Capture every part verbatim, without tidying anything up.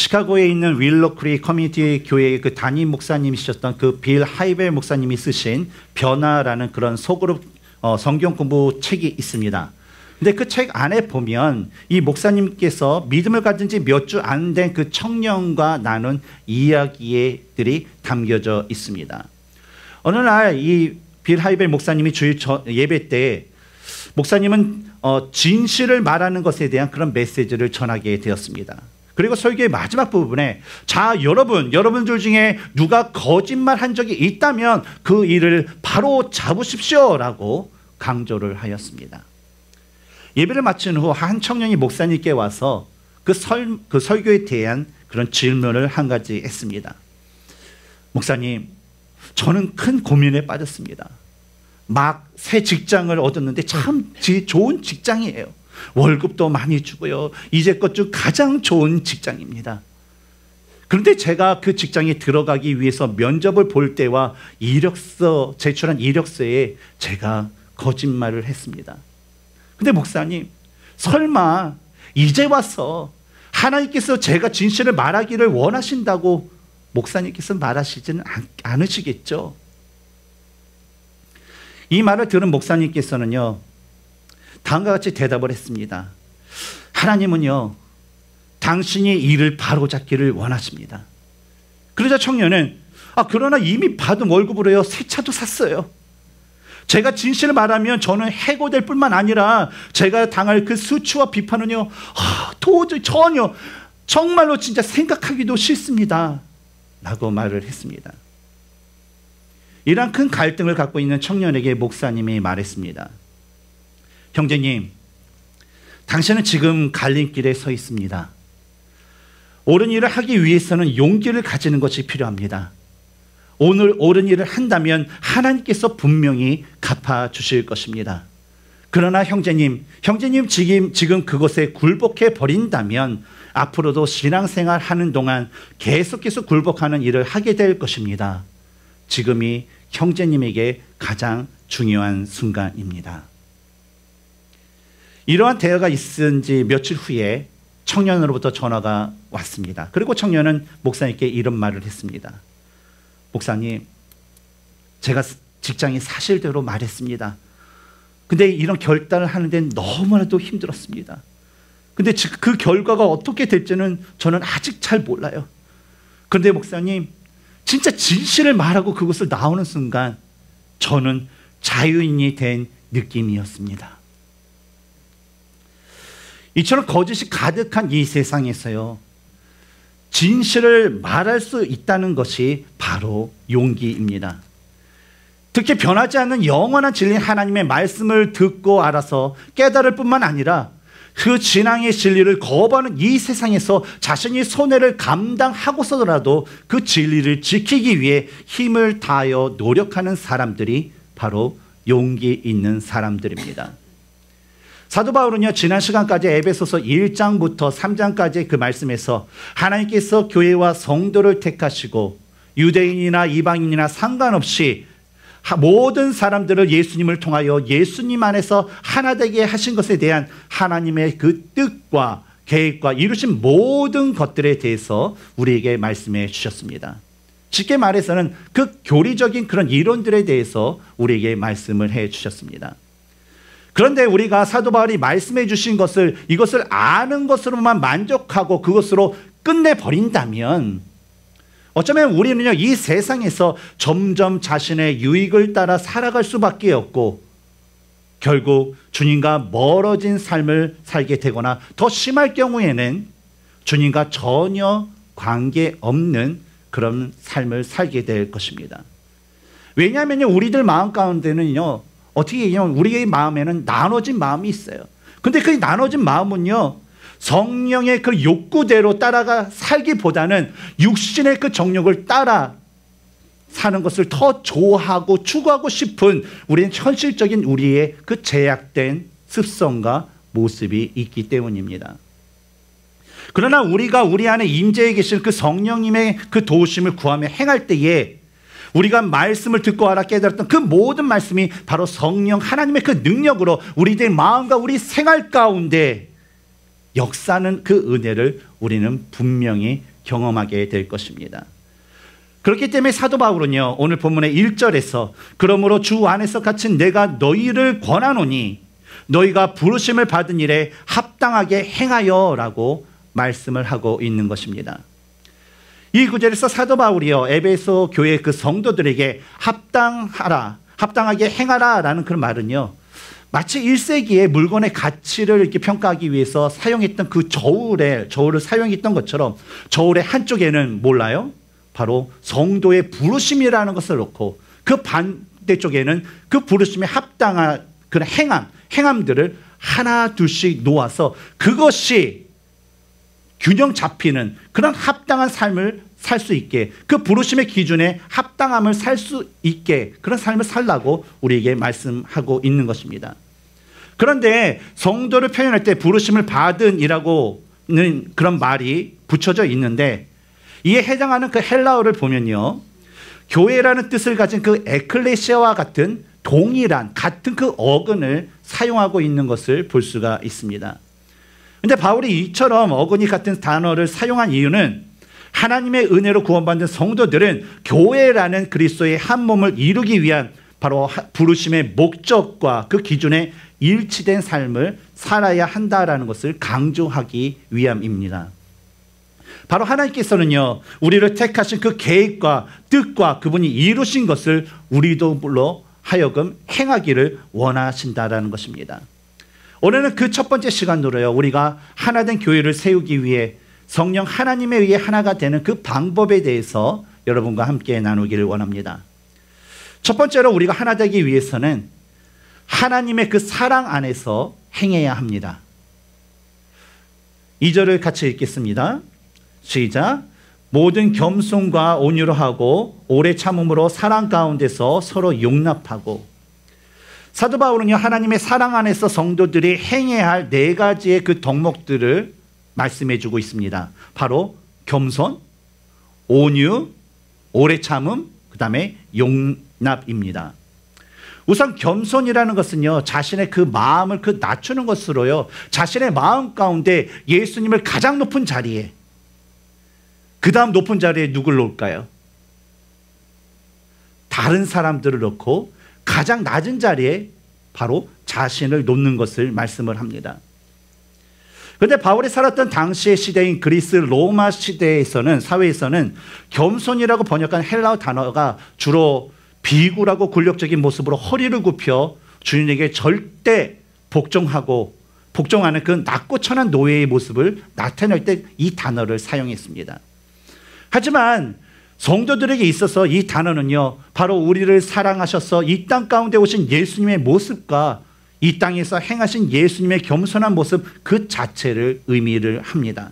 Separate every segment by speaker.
Speaker 1: 시카고에 있는 윌로 크릭 커뮤니티 교회의 그 담임 목사님이셨던 그 빌 하이벨 목사님이 쓰신 변화라는 그런 소그룹 어, 성경 공부 책이 있습니다. 근데 그 책 안에 보면 이 목사님께서 믿음을 가진 지 몇 주 안 된 그 청년과 나눈 이야기들이 담겨져 있습니다. 어느 날 이 빌 하이벨 목사님이 주일 예배 때 목사님은 어, 진실을 말하는 것에 대한 그런 메시지를 전하게 되었습니다. 그리고 설교의 마지막 부분에 자 여러분 여러분들 중에 누가 거짓말 한 적이 있다면 그 일을 바로 잡으십시오 라고 강조를 하였습니다. 예배를 마친 후 한 청년이 목사님께 와서 그, 설, 그 설교에 대한 그런 질문을 한 가지 했습니다. 목사님, 저는 큰 고민에 빠졌습니다. 막 새 직장을 얻었는데 참 좋은 직장이에요. 월급도 많이 주고요. 이제껏 중 가장 좋은 직장입니다. 그런데 제가 그 직장에 들어가기 위해서 면접을 볼 때와 이력서, 제출한 이력서에 제가 거짓말을 했습니다. 근데 목사님, 설마 이제 와서 하나님께서 제가 진실을 말하기를 원하신다고 목사님께서 말하시지는 않으시겠죠? 이 말을 들은 목사님께서는요, 다음과 같이 대답을 했습니다. 하나님은요, 당신이 일을 바로잡기를 원하십니다. 그러자 청년은 아 그러나 이미 받은 월급으로요 새 차도 샀어요. 제가 진실을 말하면 저는 해고될 뿐만 아니라 제가 당할 그 수치와 비판은요 아, 도저히 전혀 정말로 진짜 생각하기도 싫습니다 라고 말을 했습니다. 이러한 큰 갈등을 갖고 있는 청년에게 목사님이 말했습니다. 형제님, 당신은 지금 갈림길에 서 있습니다. 옳은 일을 하기 위해서는 용기를 가지는 것이 필요합니다. 오늘 옳은 일을 한다면 하나님께서 분명히 갚아주실 것입니다. 그러나 형제님, 형제님 지금, 지금 그것에 굴복해 버린다면 앞으로도 신앙생활 하는 동안 계속해서 굴복하는 일을 하게 될 것입니다. 지금이 형제님에게 가장 중요한 순간입니다. 이러한 대화가 있은 지 며칠 후에 청년으로부터 전화가 왔습니다. 그리고 청년은 목사님께 이런 말을 했습니다. 목사님, 제가 직장이 사실대로 말했습니다. 근데 이런 결단을 하는 데는 너무나도 힘들었습니다. 근데 그 결과가 어떻게 될지는 저는 아직 잘 몰라요. 그런데 목사님, 진짜 진실을 말하고 그것을 나오는 순간 저는 자유인이 된 느낌이었습니다. 이처럼 거짓이 가득한 이 세상에서요, 진실을 말할 수 있다는 것이 바로 용기입니다. 특히 변하지 않는 영원한 진리 하나님의 말씀을 듣고 알아서 깨달을 뿐만 아니라 그 신앙의 진리를 거부하는 이 세상에서 자신이 손해를 감당하고서라도 그 진리를 지키기 위해 힘을 다하여 노력하는 사람들이 바로 용기 있는 사람들입니다. 사도 바울은요, 지난 시간까지 에베소서 일 장부터 삼 장까지 그 말씀에서 하나님께서 교회와 성도를 택하시고 유대인이나 이방인이나 상관없이 모든 사람들을 예수님을 통하여 예수님 안에서 하나 되게 하신 것에 대한 하나님의 그 뜻과 계획과 이루신 모든 것들에 대해서 우리에게 말씀해 주셨습니다. 쉽게 말해서는 그 교리적인 그런 이론들에 대해서 우리에게 말씀을 해 주셨습니다. 그런데 우리가 사도 바울이 말씀해 주신 것을 이것을 아는 것으로만 만족하고 그것으로 끝내버린다면 어쩌면 우리는요, 이 세상에서 점점 자신의 유익을 따라 살아갈 수밖에 없고 결국 주님과 멀어진 삶을 살게 되거나 더 심할 경우에는 주님과 전혀 관계없는 그런 삶을 살게 될 것입니다. 왜냐하면요, 우리들 마음 가운데는요, 어떻게 얘기하면 우리의 마음에는 나눠진 마음이 있어요. 근데 그 나눠진 마음은요, 성령의 그 욕구대로 따라가 살기보다는 육신의 그 정욕을 따라 사는 것을 더 좋아하고 추구하고 싶은 우리는 현실적인 우리의 그 제약된 습성과 모습이 있기 때문입니다. 그러나 우리가 우리 안에 임재해 계신 그 성령님의 그 도우심을 구하며 행할 때에 우리가 말씀을 듣고 알아 깨달았던 그 모든 말씀이 바로 성령 하나님의 그 능력으로 우리들의 마음과 우리 생활 가운데 역사하는 그 은혜를 우리는 분명히 경험하게 될 것입니다. 그렇기 때문에 사도 바울은요, 오늘 본문의 일 절에서 그러므로 주 안에서 갇힌 내가 너희를 권하노니 너희가 부르심을 받은 일에 합당하게 행하여 라고 말씀을 하고 있는 것입니다. 이 구절에서 사도 바울이요, 에베소 교회 그 성도들에게 합당하라, 합당하게 행하라 라는 그런 말은요, 마치 일 세기에 물건의 가치를 이렇게 평가하기 위해서 사용했던 그 저울에, 저울을 사용했던 것처럼 저울의 한쪽에는 몰라요? 바로 성도의 부르심이라는 것을 놓고 그 반대쪽에는 그 부르심에 합당한 그런 행함, 행함들을 하나 둘씩 놓아서 그것이 균형 잡히는 그런 합당한 삶을 살 수 있게, 그 부르심의 기준에 합당함을 살 수 있게 그런 삶을 살라고 우리에게 말씀하고 있는 것입니다. 그런데 성도를 표현할 때 부르심을 받은이라고는 그런 말이 붙여져 있는데 이에 해당하는 그 헬라어를 보면요, 교회라는 뜻을 가진 그 에클레시아와 같은 동일한 같은 그 어근을 사용하고 있는 것을 볼 수가 있습니다. 그런데 바울이 이처럼 어근이 같은 단어를 사용한 이유는 하나님의 은혜로 구원받은 성도들은 교회라는 그리스도의 한 몸을 이루기 위한 바로 부르심의 목적과 그 기준에 일치된 삶을 살아야 한다라는 것을 강조하기 위함입니다. 바로 하나님께서는요, 우리를 택하신 그 계획과 뜻과 그분이 이루신 것을 우리도 하여금 행하기를 원하신다라는 것입니다. 오늘은 그 첫 번째 시간으로요, 우리가 하나된 교회를 세우기 위해 성령 하나님에 의해 하나가 되는 그 방법에 대해서 여러분과 함께 나누기를 원합니다. 첫 번째로 우리가 하나 되기 위해서는 하나님의 그 사랑 안에서 행해야 합니다. 이 절을 같이 읽겠습니다. 시작. 모든 겸손과 온유로 하고 오래 참음으로 사랑 가운데서 서로 용납하고. 사도 바울은요, 하나님의 사랑 안에서 성도들이 행해야 할 네 가지의 그 덕목들을 말씀해 주고 있습니다. 바로 겸손, 온유, 오래 참음, 그 다음에 용납입니다. 우선 겸손이라는 것은요, 자신의 그 마음을 그 낮추는 것으로요, 자신의 마음 가운데 예수님을 가장 높은 자리에, 그 다음 높은 자리에 누굴 놓을까요? 다른 사람들을 놓고 가장 낮은 자리에 바로 자신을 놓는 것을 말씀을 합니다. 그런데 바울이 살았던 당시의 시대인 그리스 로마 시대에서는, 사회에서는 겸손이라고 번역한 헬라어 단어가 주로 비굴하고 굴욕적인 모습으로 허리를 굽혀 주인에게 절대 복종하고 복종하는 그 낮고 천한 노예의 모습을 나타낼 때 이 단어를 사용했습니다. 하지만 성도들에게 있어서 이 단어는요, 바로 우리를 사랑하셔서 이 땅 가운데 오신 예수님의 모습과 이 땅에서 행하신 예수님의 겸손한 모습 그 자체를 의미를 합니다.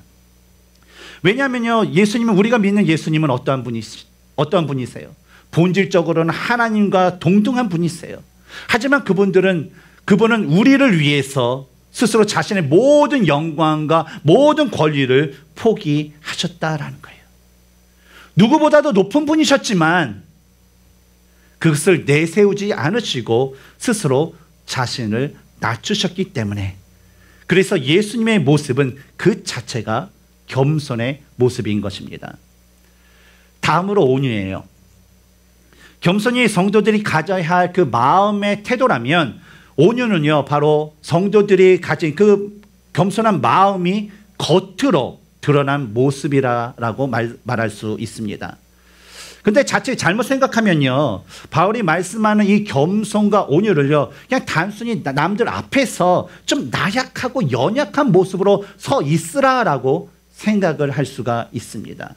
Speaker 1: 왜냐하면요, 예수님은, 우리가 믿는 예수님은 어떠한 분이, 어떠한 분이세요? 본질적으로는 하나님과 동등한 분이세요. 하지만 그분들은, 그분은 우리를 위해서 스스로 자신의 모든 영광과 모든 권리를 포기하셨다라는 거예요. 누구보다도 높은 분이셨지만 그것을 내세우지 않으시고 스스로 자신을 낮추셨기 때문에, 그래서 예수님의 모습은 그 자체가 겸손의 모습인 것입니다. 다음으로 온유예요. 겸손이 성도들이 가져야 할 그 마음의 태도라면, 온유는요, 바로 성도들이 가진 그 겸손한 마음이 겉으로 드러난 모습이라고 말, 말할 수 있습니다. 근데 자칫 잘못 생각하면요, 바울이 말씀하는 이 겸손과 온유를요, 그냥 단순히 남들 앞에서 좀 나약하고 연약한 모습으로 서 있으라라고 생각을 할 수가 있습니다.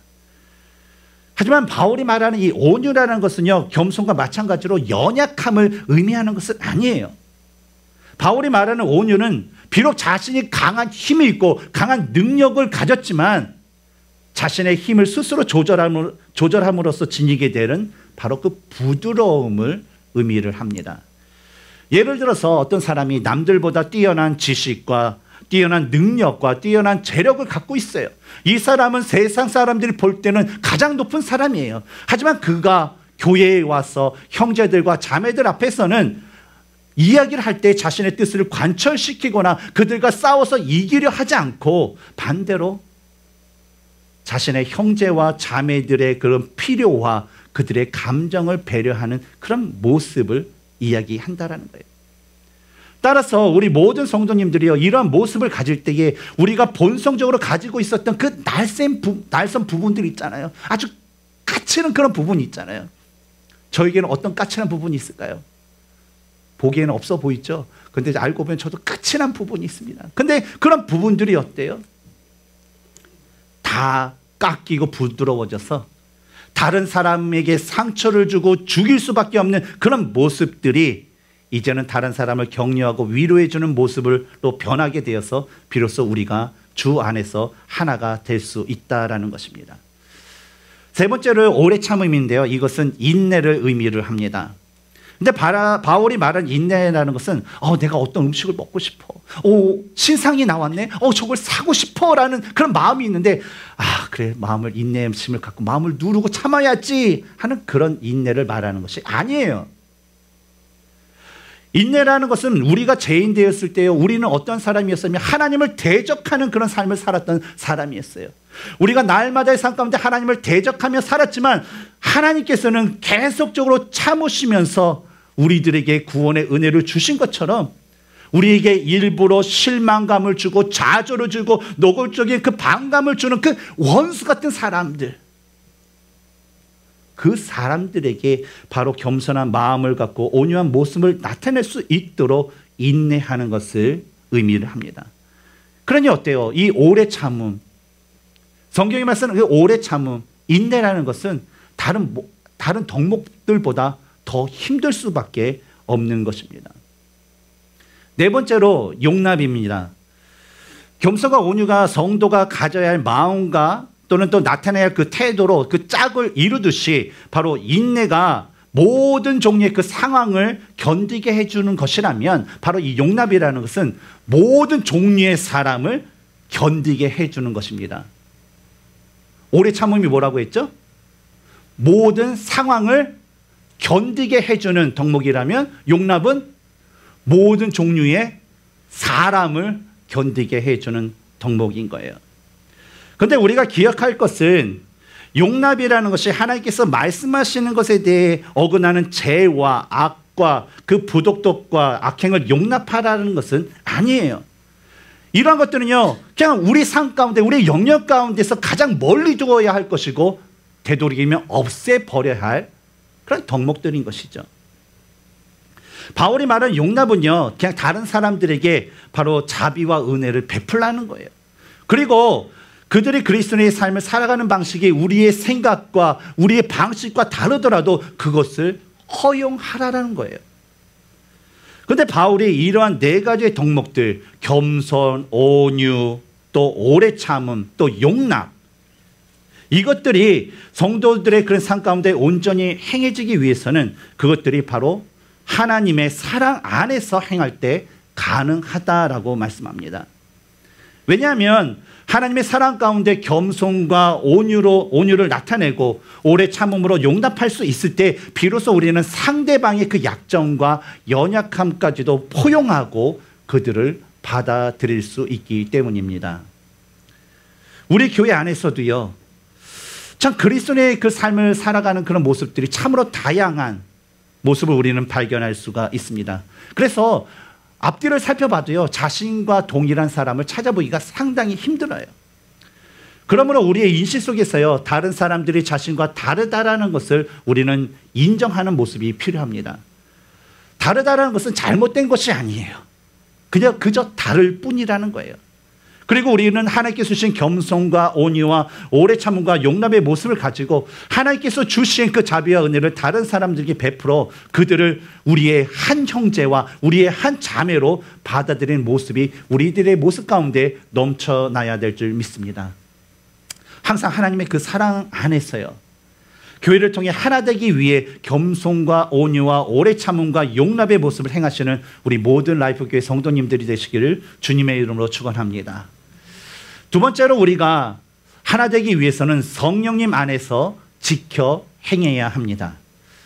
Speaker 1: 하지만 바울이 말하는 이 온유라는 것은요, 겸손과 마찬가지로 연약함을 의미하는 것은 아니에요. 바울이 말하는 온유는 비록 자신이 강한 힘이 있고 강한 능력을 가졌지만 자신의 힘을 스스로 조절함으로, 조절함으로써 지니게 되는 바로 그 부드러움을 의미를 합니다. 예를 들어서 어떤 사람이 남들보다 뛰어난 지식과 뛰어난 능력과 뛰어난 재력을 갖고 있어요. 이 사람은 세상 사람들이 볼 때는 가장 높은 사람이에요. 하지만 그가 교회에 와서 형제들과 자매들 앞에서는 이야기를 할 때 자신의 뜻을 관철시키거나 그들과 싸워서 이기려 하지 않고 반대로 자신의 형제와 자매들의 그런 필요와 그들의 감정을 배려하는 그런 모습을 이야기한다라는 거예요. 따라서 우리 모든 성도님들이요, 이러한 모습을 가질 때에 우리가 본성적으로 가지고 있었던 그 날쌘 부, 날선 부분들이 있잖아요. 아주 까칠한 그런 부분이 있잖아요. 저에게는 어떤 까칠한 부분이 있을까요? 보기에는 없어 보이죠? 근데 알고 보면 저도 까칠한 부분이 있습니다. 근데 그런 부분들이 어때요? 다 깎이고 부드러워져서 다른 사람에게 상처를 주고 죽일 수밖에 없는 그런 모습들이 이제는 다른 사람을 격려하고 위로해 주는 모습으로 변하게 되어서 비로소 우리가 주 안에서 하나가 될 수 있다라는 것입니다. 세 번째로 오래 참음인데요, 이것은 인내를 의미를 합니다. 근데 바울이 말한 인내라는 것은 어, 내가 어떤 음식을 먹고 싶어, 오, 신상이 나왔네, 어, 저걸 사고 싶어라는 그런 마음이 있는데, 아 그래, 마음을 인내심을 갖고 마음을 누르고 참아야지 하는 그런 인내를 말하는 것이 아니에요. 인내라는 것은 우리가 죄인 되었을 때요, 우리는 어떤 사람이었으면 하나님을 대적하는 그런 삶을 살았던 사람이었어요. 우리가 날마다의 삶 가운데 하나님을 대적하며 살았지만 하나님께서는 계속적으로 참으시면서 우리들에게 구원의 은혜를 주신 것처럼 우리에게 일부러 실망감을 주고 좌절을 주고 노골적인 그 반감을 주는 그 원수 같은 사람들, 그 사람들에게 바로 겸손한 마음을 갖고 온유한 모습을 나타낼 수 있도록 인내하는 것을 의미를 합니다. 그러니 어때요? 이 오래 참음, 성경이 말씀하는 그 오래 참음, 인내라는 것은 다른, 다른 덕목들보다 더 힘들 수밖에 없는 것입니다. 네 번째로 용납입니다. 겸손과 온유가 성도가 가져야 할 마음과 또는 또 나타내야 할 그 태도로 그 짝을 이루듯이 바로 인내가 모든 종류의 그 상황을 견디게 해주는 것이라면 바로 이 용납이라는 것은 모든 종류의 사람을 견디게 해주는 것입니다. 오래 참음이 뭐라고 했죠? 모든 상황을 견디게 해주는 덕목이라면 용납은 모든 종류의 사람을 견디게 해주는 덕목인 거예요. 그런데 우리가 기억할 것은 용납이라는 것이 하나님께서 말씀하시는 것에 대해 어긋나는 죄와 악과 그 부독독과 악행을 용납하라는 것은 아니에요. 이러한 것들은요, 그냥 우리 삶 가운데, 우리 영역 가운데서 가장 멀리 두어야 할 것이고 되도록이면 없애버려야 할 그런 덕목들인 것이죠. 바울이 말하는 용납은요, 그냥 다른 사람들에게 바로 자비와 은혜를 베풀라는 거예요. 그리고 그들이 그리스도인의 삶을 살아가는 방식이 우리의 생각과 우리의 방식과 다르더라도 그것을 허용하라는 거예요. 그런데 바울이 이러한 네 가지의 덕목들, 겸손, 온유, 또 오래 참음, 또 용납, 이것들이 성도들의 그런 삶 가운데 온전히 행해지기 위해서는 그것들이 바로 하나님의 사랑 안에서 행할 때 가능하다라고 말씀합니다. 왜냐하면 하나님의 사랑 가운데 겸손과 온유로, 온유를 나타내고 오래 참음으로 용납할 수 있을 때 비로소 우리는 상대방의 그 약점과 연약함까지도 포용하고 그들을 받아들일 수 있기 때문입니다. 우리 교회 안에서도요, 참 그리스도의 그 삶을 살아가는 그런 모습들이 참으로 다양한 모습을 우리는 발견할 수가 있습니다. 그래서 앞뒤를 살펴봐도요, 자신과 동일한 사람을 찾아보기가 상당히 힘들어요. 그러므로 우리의 인식 속에서요, 다른 사람들이 자신과 다르다라는 것을 우리는 인정하는 모습이 필요합니다. 다르다라는 것은 잘못된 것이 아니에요. 그냥 그저 다를 뿐이라는 거예요. 그리고 우리는 하나님께서 주신 겸손과 온유와 오래 참음과 용납의 모습을 가지고 하나님께서 주신 그 자비와 은혜를 다른 사람들에게 베풀어 그들을 우리의 한 형제와 우리의 한 자매로 받아들이는 모습이 우리들의 모습 가운데 넘쳐나야 될 줄 믿습니다. 항상 하나님의 그 사랑 안에서요, 교회를 통해 하나 되기 위해 겸손과 온유와 오래 참음과 용납의 모습을 행하시는 우리 모든 라이프교회 성도님들이 되시기를 주님의 이름으로 축원합니다. 두 번째로 우리가 하나 되기 위해서는 성령님 안에서 지켜 행해야 합니다.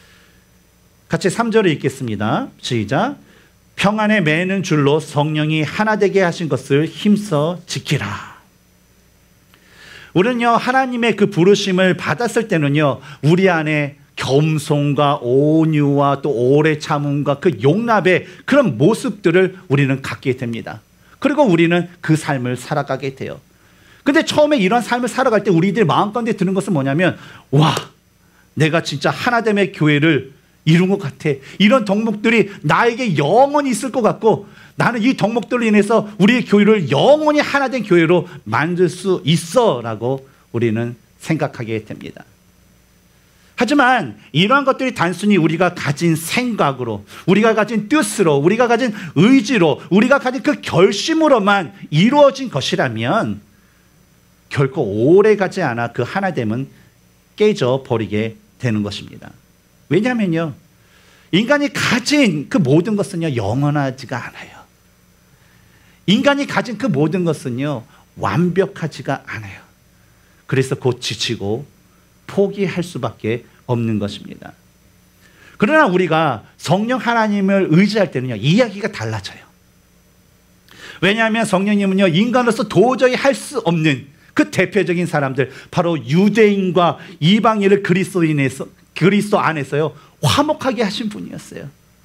Speaker 1: 같이 삼 절을 읽겠습니다. 시작. 평안에 매는 줄로 성령이 하나 되게 하신 것을 힘써 지키라. 우리는요, 하나님의 그 부르심을 받았을 때는요, 우리 안에 겸손과 온유와 또 오래 참음과 그 용납의 그런 모습들을 우리는 갖게 됩니다. 그리고 우리는 그 삶을 살아가게 돼요. 근데 처음에 이런 삶을 살아갈 때 우리들 마음 가운데 드는 것은 뭐냐면, 와, 내가 진짜 하나됨의 교회를 이룬 것 같아. 이런 덕목들이 나에게 영원히 있을 것 같고, 나는 이 덕목들로 인해서 우리의 교회를 영원히 하나된 교회로 만들 수 있어 라고 우리는 생각하게 됩니다. 하지만 이러한 것들이 단순히 우리가 가진 생각으로, 우리가 가진 뜻으로, 우리가 가진 의지로, 우리가 가진 그 결심으로만 이루어진 것이라면 결코 오래가지 않아 그 하나됨은 깨져 버리게 되는 것입니다. 왜냐하면요, 인간이 가진 그 모든 것은요, 영원하지가 않아요. 인간이 가진 그 모든 것은요, 완벽하지가 않아요. 그래서 곧 지치고 포기할 수밖에 없는 것입니다. 그러나 우리가 성령 하나님을 의지할 때는요, 이야기가 달라져요. 왜냐하면 성령님은요, 인간으로서 도저히 할 수 없는 그 대표적인 사람들, 바로 유대인과 이방인을 그리스도인에서 그리스도 안에서요, 화목하게 하신 분이었어요.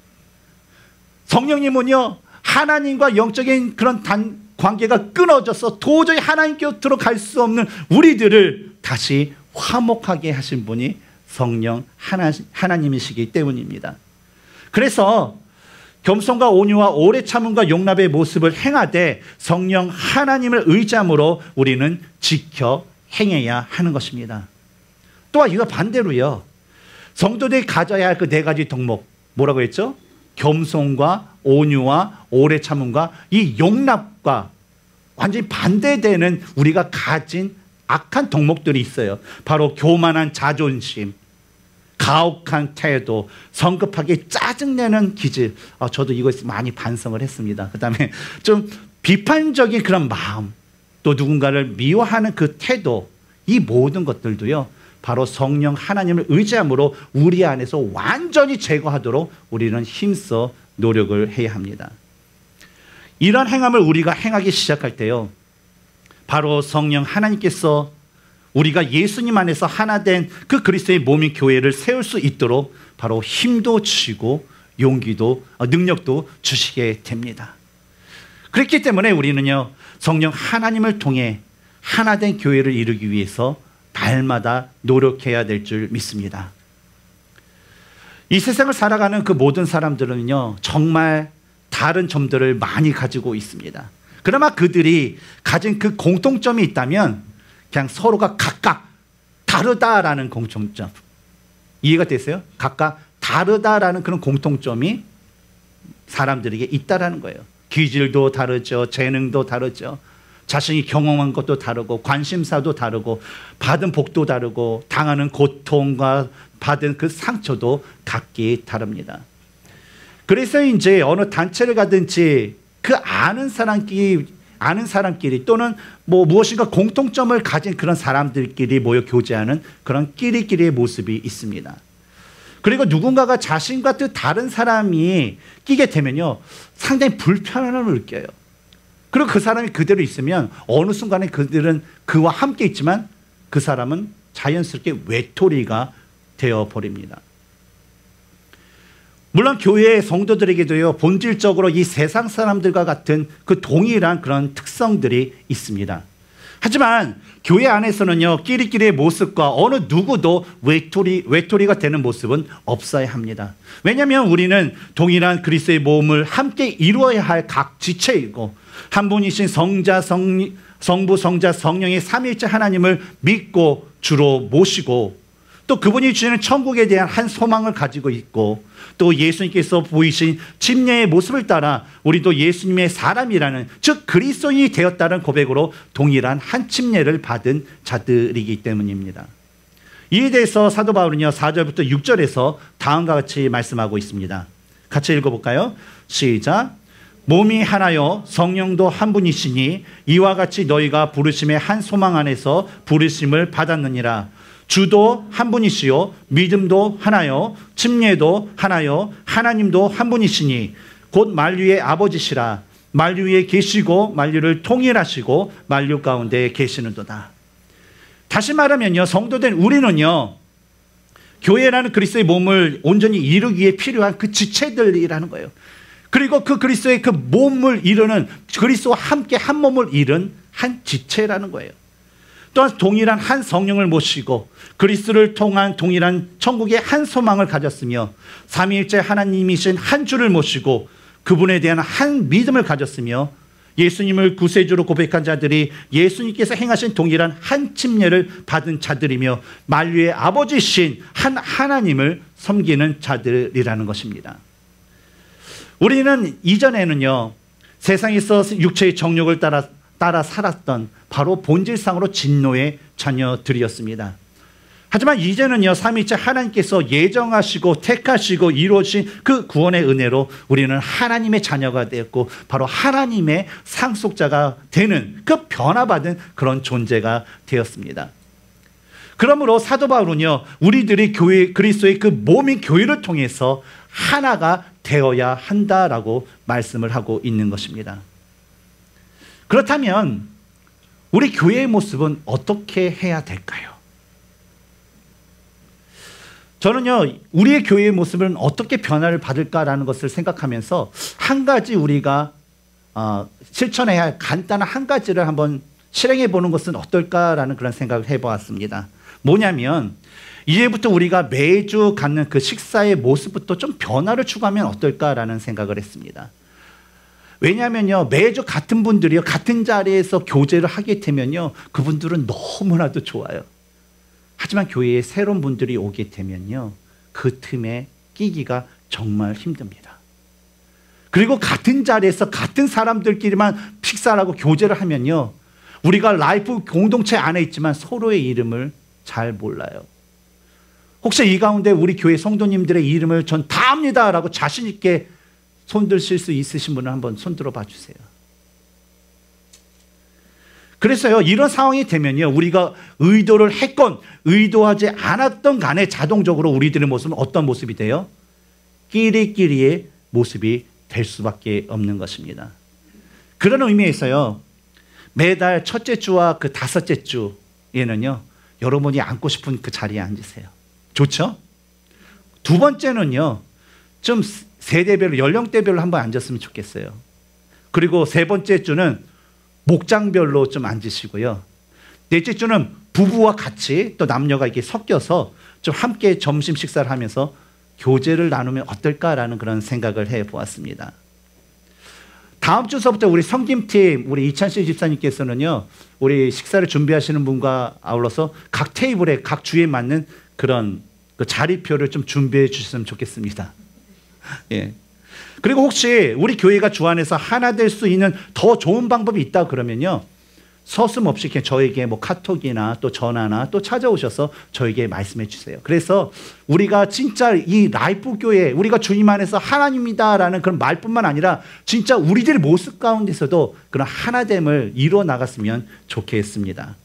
Speaker 1: 성령님은요, 하나님과 영적인 그런 단 관계가 끊어져서 도저히 하나님 곁으로 갈 수 없는 우리들을 다시 화목하게 하신 분이 성령 하나, 하나님이시기 때문입니다. 그래서 겸손과 온유와 오래 참음과 용납의 모습을 행하되 성령 하나님을 의지함으로 우리는 지켜 행해야 하는 것입니다. 또한 이거 반대로요, 성도들이 가져야 할 그 네 가지 덕목, 뭐라고 했죠? 겸손과 온유와 오래 참음과 이 용납과 완전히 반대되는 우리가 가진 악한 덕목들이 있어요. 바로 교만한 자존심, 가혹한 태도, 성급하게 짜증내는 기질. 아, 저도 이거 많이 반성을 했습니다. 그 다음에 좀 비판적인 그런 마음, 또 누군가를 미워하는 그 태도, 이 모든 것들도요, 바로 성령 하나님을 의지함으로 우리 안에서 완전히 제거하도록 우리는 힘써 노력을 해야 합니다. 이런 행함을 우리가 행하기 시작할 때요, 바로 성령 하나님께서 우리가 예수님 안에서 하나 된 그 그리스도의 몸인 교회를 세울 수 있도록 바로 힘도 주시고 용기도 능력도 주시게 됩니다. 그렇기 때문에 우리는요, 성령 하나님을 통해 하나 된 교회를 이루기 위해서 날마다 노력해야 될 줄 믿습니다. 이 세상을 살아가는 그 모든 사람들은요, 정말 다른 점들을 많이 가지고 있습니다. 그러나 그들이 가진 그 공통점이 있다면 그냥 서로가 각각 다르다라는 공통점. 이해가 되세요? 각각 다르다라는 그런 공통점이 사람들에게 있다라는 거예요. 기질도 다르죠. 재능도 다르죠. 자신이 경험한 것도 다르고 관심사도 다르고 받은 복도 다르고 당하는 고통과 받은 그 상처도 각기 다릅니다. 그래서 이제 어느 단체를 가든지 그 아는 사람끼리 아는 사람끼리 또는 뭐 무엇인가 공통점을 가진 그런 사람들끼리 모여 교제하는 그런 끼리끼리의 모습이 있습니다. 그리고 누군가가 자신과 또 다른 사람이 끼게 되면요, 상당히 불편함을 느껴요. 그리고 그 사람이 그대로 있으면 어느 순간에 그들은 그와 함께 있지만 그 사람은 자연스럽게 외톨이가 되어버립니다. 물론 교회의 성도들에게도요, 본질적으로 이 세상 사람들과 같은 그 동일한 그런 특성들이 있습니다. 하지만 교회 안에서는요, 끼리끼리의 모습과 어느 누구도 외톨이, 외톨이가 되는 모습은 없어야 합니다. 왜냐하면 우리는 동일한 그리스도의 몸을 함께 이루어야 할 각 지체이고 한 분이신 성자, 성, 성부, 성자, 성령의 삼위일체 하나님을 믿고 주로 모시고 또 그분이 주시는 천국에 대한 한 소망을 가지고 있고 또 예수님께서 보이신 침례의 모습을 따라 우리도 예수님의 사람이라는, 즉 그리스도인이 되었다는 고백으로 동일한 한 침례를 받은 자들이기 때문입니다. 이에 대해서 사도 바울은요, 사 절부터 육 절에서 다음과 같이 말씀하고 있습니다. 같이 읽어볼까요? 시작. 몸이 하나요 성령도 한 분이시니 이와 같이 너희가 부르심의 한 소망 안에서 부르심을 받았느니라. 주도 한 분이시요 믿음도 하나요 침례도 하나요 하나님도 한 분이시니 곧 만유의 아버지시라. 만유 위에 계시고 만유를 통일하시고 만유 가운데 계시는도다. 다시 말하면요, 성도된 우리는요, 교회라는 그리스도의 몸을 온전히 이루기 위해 필요한 그 지체들이라는 거예요. 그리고 그 그리스도의 그 몸을 이루는, 그리스도와 함께 한 몸을 이룬 한 지체라는 거예요. 또한 동일한 한 성령을 모시고 그리스도를 통한 동일한 천국의 한 소망을 가졌으며 삼위일체 하나님이신 한 주를 모시고 그분에 대한 한 믿음을 가졌으며 예수님을 구세주로 고백한 자들이 예수님께서 행하신 동일한 한 침례를 받은 자들이며 만유의 아버지신 한 하나님을 섬기는 자들이라는 것입니다. 우리는 이전에는요, 세상에서 육체의 정욕을 따라 따라 살았던 바로 본질상으로 진노의 자녀들이었습니다. 하지만 이제는요, 삼위일체 하나님께서 예정하시고 택하시고 이루어진 그 구원의 은혜로 우리는 하나님의 자녀가 되었고 바로 하나님의 상속자가 되는 그 변화받은 그런 존재가 되었습니다. 그러므로 사도 바울은요, 우리들이 교회, 그리스도의 그 몸인 교회를 통해서 하나가 되어야 한다라고 말씀을 하고 있는 것입니다. 그렇다면 우리 교회의 모습은 어떻게 해야 될까요? 저는요, 우리의 교회의 모습은 어떻게 변화를 받을까라는 것을 생각하면서 한 가지 우리가 어, 실천해야 할 간단한 한 가지를 한번 실행해 보는 것은 어떨까라는 그런 생각을 해보았습니다. 뭐냐면 이제부터 우리가 매주 갖는 그 식사의 모습부터 좀 변화를 추구하면 어떨까라는 생각을 했습니다. 왜냐하면요, 매주 같은 분들이요, 같은 자리에서 교제를 하게 되면요, 그분들은 너무나도 좋아요. 하지만 교회에 새로운 분들이 오게 되면요, 그 틈에 끼기가 정말 힘듭니다. 그리고 같은 자리에서 같은 사람들끼리만 식사를 하고 교제를 하면요, 우리가 라이프 공동체 안에 있지만 서로의 이름을 잘 몰라요. 혹시 이 가운데 우리 교회 성도님들의 이름을 전 다 압니다라고 자신 있게 손 드실 수 있으신 분은 한번 손 들어 봐 주세요. 그래서요, 이런 상황이 되면요, 우리가 의도를 했건 의도하지 않았던 간에 자동적으로 우리들의 모습은 어떤 모습이 돼요? 끼리끼리의 모습이 될 수밖에 없는 것입니다. 그런 의미에서요, 매달 첫째 주와 그 다섯째 주에는요, 여러분이 앉고 싶은 그 자리에 앉으세요. 좋죠? 두 번째는요, 좀 세대별로, 연령대별로 한번 앉았으면 좋겠어요. 그리고 세 번째 주는 목장별로 좀 앉으시고요. 넷째 주는 부부와 같이 또 남녀가 이렇게 섞여서 좀 함께 점심 식사를 하면서 교제를 나누면 어떨까라는 그런 생각을 해보았습니다. 다음 주서부터 우리 성김팀, 우리 이찬씨 집사님께서는요, 우리 식사를 준비하시는 분과 아울러서 각 테이블에, 각 주에 맞는 그런 그 자리표를 좀 준비해 주셨으면 좋겠습니다. 예. 그리고 혹시 우리 교회가 주 안에서 하나 될 수 있는 더 좋은 방법이 있다 그러면요, 서슴없이 저에게 뭐 카톡이나 또 전화나 또 찾아오셔서 저에게 말씀해 주세요. 그래서 우리가 진짜 이 라이프 교회, 우리가 주님 안에서 하나님이다라는 그런 말뿐만 아니라 진짜 우리들의 모습 가운데서도 그런 하나됨을 이루어 나갔으면 좋겠습니다.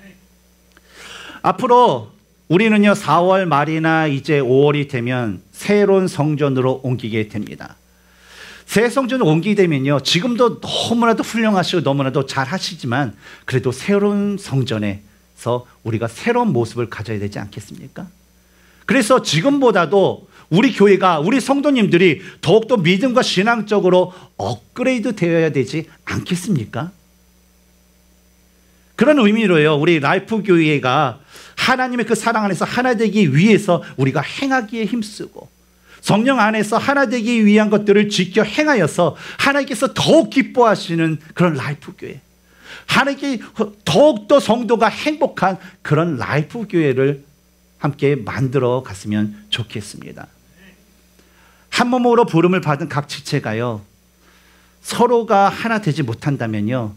Speaker 1: 앞으로 우리는요, 사월 말이나 이제 오월이 되면 새로운 성전으로 옮기게 됩니다. 새 성전으로 옮기게 되면요, 지금도 너무나도 훌륭하시고 너무나도 잘 하시지만 그래도 새로운 성전에서 우리가 새로운 모습을 가져야 되지 않겠습니까? 그래서 지금보다도 우리 교회가, 우리 성도님들이 더욱더 믿음과 신앙적으로 업그레이드 되어야 되지 않겠습니까? 그런 의미로요, 우리 라이프 교회가 하나님의 그 사랑 안에서 하나 되기 위해서 우리가 행하기에 힘쓰고 성령 안에서 하나 되기 위한 것들을 지켜 행하여서 하나님께서 더욱 기뻐하시는 그런 라이프 교회, 하나님께 더욱더 성도가 행복한 그런 라이프 교회를 함께 만들어 갔으면 좋겠습니다. 한 몸으로 부름을 받은 각 지체가요, 서로가 하나 되지 못한다면요,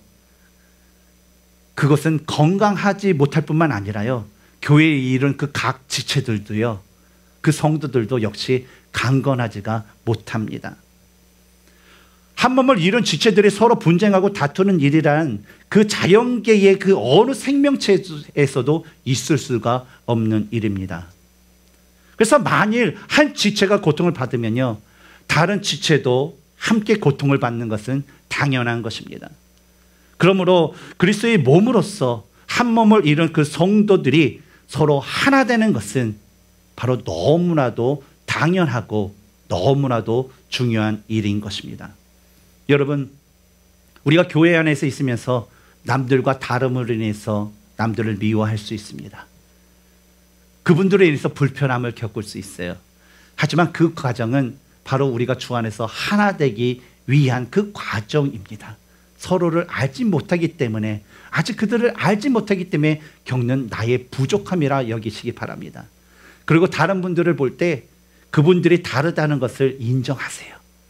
Speaker 1: 그것은 건강하지 못할 뿐만 아니라요, 교회에 이른 그 각 지체들도요, 그 성도들도 역시 강건하지가 못합니다. 한 몸을 이룬 지체들이 서로 분쟁하고 다투는 일이란 그 자연계의 그 어느 생명체에서도 있을 수가 없는 일입니다. 그래서 만일 한 지체가 고통을 받으면요, 다른 지체도 함께 고통을 받는 것은 당연한 것입니다. 그러므로 그리스도의 몸으로서 한 몸을 이룬 그 성도들이 서로 하나 되는 것은 바로 너무나도 당연하고 너무나도 중요한 일인 것입니다. 여러분, 우리가 교회 안에서 있으면서 남들과 다름으로 인해서 남들을 미워할 수 있습니다. 그분들에 인해서 불편함을 겪을 수 있어요. 하지만 그 과정은 바로 우리가 주 안에서 하나 되기 위한 그 과정입니다. 서로를 알지 못하기 때문에, 아직 그들을 알지 못하기 때문에 겪는 나의 부족함이라 여기시기 바랍니다. 그리고 다른 분들을 볼 때 그분들이 다르다는 것을 인정하세요.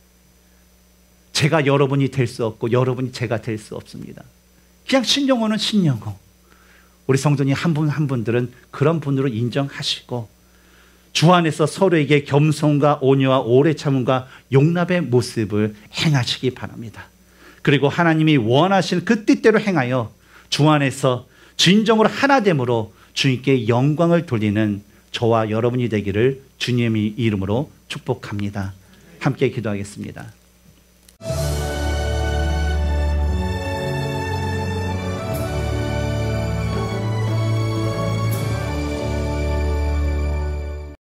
Speaker 1: 제가 여러분이 될 수 없고 여러분이 제가 될 수 없습니다. 그냥 신영호는 신영호. 우리 성도님 한 분 한 분들은 그런 분으로 인정하시고 주 안에서 서로에게 겸손과 온유와 오래 참음과 용납의 모습을 행하시기 바랍니다. 그리고 하나님이 원하시는 그 뜻대로 행하여 주 안에서 진정으로 하나됨으로 주님께 영광을 돌리는 저와 여러분이 되기를 주님의 이름으로 축복합니다. 함께 기도하겠습니다.